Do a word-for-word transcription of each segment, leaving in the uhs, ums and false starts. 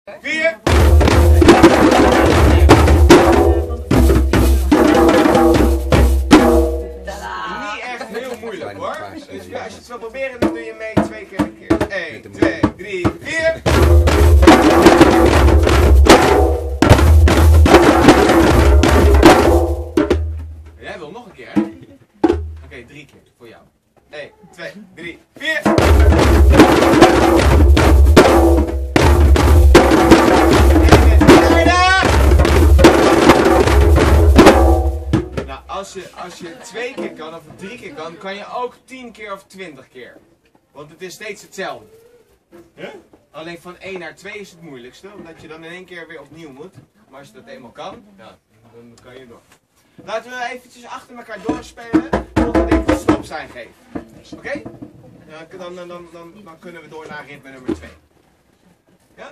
Vier. Niet echt heel moeilijk hoor. Dus als je het wil proberen, dan doe je mee twee keer een keer. één, twee, drie, vier. Jij wil nog een keer, hè? Oké, okay, drie keer voor jou. één, twee, drie, vier. Nou, als je, als je twee keer kan of drie keer kan, kan je ook tien keer of twintig keer. Want het is steeds hetzelfde. Huh? Alleen van één naar twee is het moeilijkste, omdat je dan in één keer weer opnieuw moet. Maar als je dat eenmaal kan, ja, dan kan je door. Laten we eventjes achter elkaar doorspelen, totdat ik het stop zijn geef. Oké? Okay? Dan, dan, dan, dan, dan kunnen we door naar ritme nummer twee. Ja?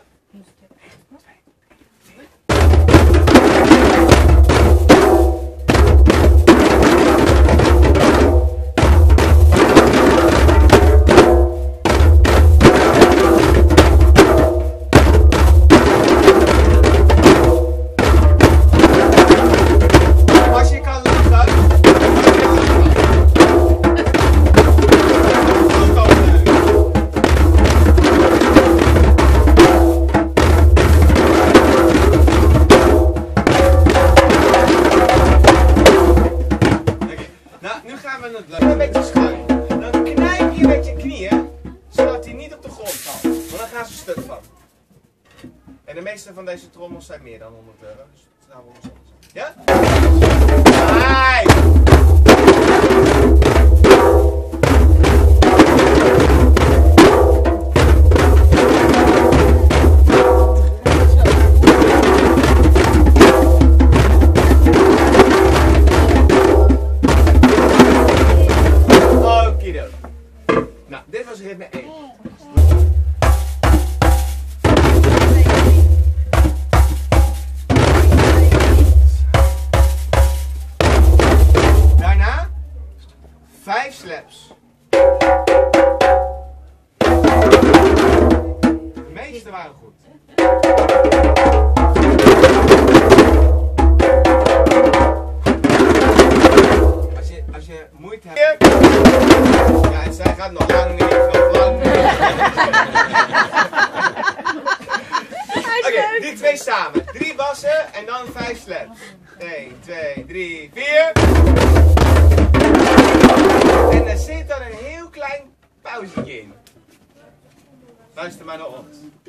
Een beetje schuin. Dan knijp je met je knieën, zodat hij niet op de grond valt. Want dan gaan ze stuk van. En de meeste van deze trommels zijn meer dan honderd euro. Dus daar worden we zo. Ja? Hey! Nou, dit was ritme één. Daarna vijf slaps. De meeste waren goed. Als je, als je moeite hebt. Ja, en zij gaat nog lang niet, nog lang niet. Oké, okay, die twee samen. Drie bassen en dan vijf slaps. één, twee, drie, vier. En er zit dan een heel klein pauzetje in. Luister maar naar ons.